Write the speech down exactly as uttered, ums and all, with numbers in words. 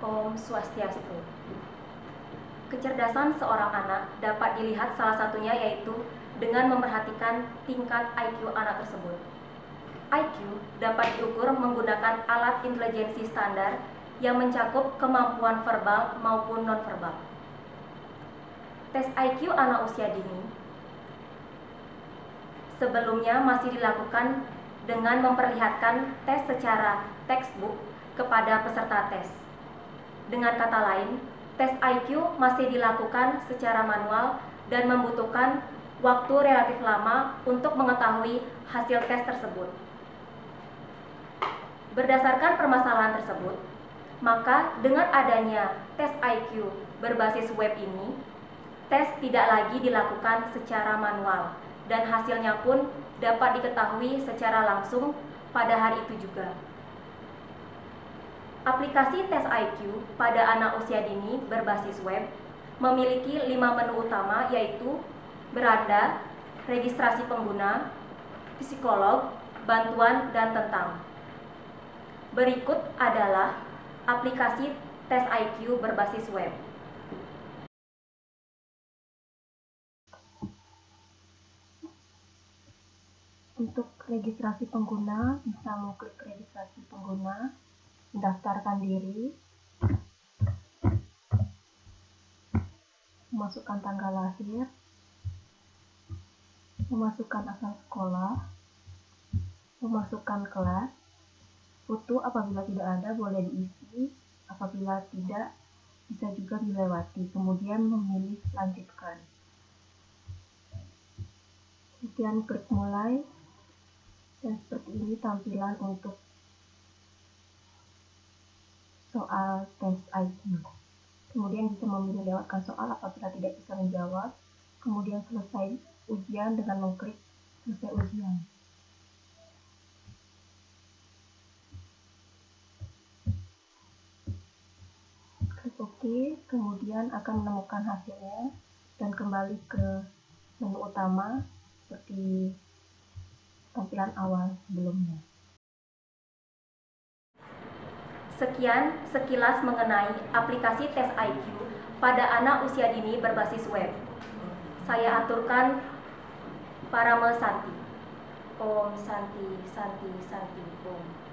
Om Swastiastu. Kecerdasan seorang anak dapat dilihat salah satunya yaitu dengan memperhatikan tingkat I Q anak tersebut. I Q dapat diukur menggunakan alat intelijensi standar yang mencakup kemampuan verbal maupun nonverbal. Tes I Q anak usia dini sebelumnya masih dilakukan dengan memperlihatkan tes secara textbook kepada peserta tes. Dengan kata lain, tes I Q masih dilakukan secara manual dan membutuhkan waktu relatif lama untuk mengetahui hasil tes tersebut. Berdasarkan permasalahan tersebut, maka dengan adanya tes I Q berbasis web ini, tes tidak lagi dilakukan secara manual dan hasilnya pun dapat diketahui secara langsung pada hari itu juga. Aplikasi tes I Q pada anak usia dini berbasis web memiliki lima menu utama, yaitu beranda, registrasi pengguna, psikolog, bantuan, dan tentang. Berikut adalah aplikasi tes I Q berbasis web. Untuk registrasi pengguna, bisa mengklik registrasi pengguna, mendaftarkan diri, memasukkan tanggal lahir, memasukkan asal sekolah, memasukkan kelas, foto apabila tidak ada boleh diisi, apabila tidak bisa juga dilewati, kemudian memilih lanjutkan. Kemudian klik mulai, dan seperti ini tampilan untuk soal tes I Q. Kemudian bisa memilih lewatkan soal apabila tidak bisa menjawab, kemudian selesai ujian dengan mengklik selesai ujian. Klik OK, kemudian akan menemukan hasilnya dan kembali ke menu utama seperti tampilan awal sebelumnya. Sekian sekilas mengenai aplikasi tes I Q pada anak usia dini berbasis web. Saya aturkan Parame Santi. Om Santi, Santi, Santi, Om.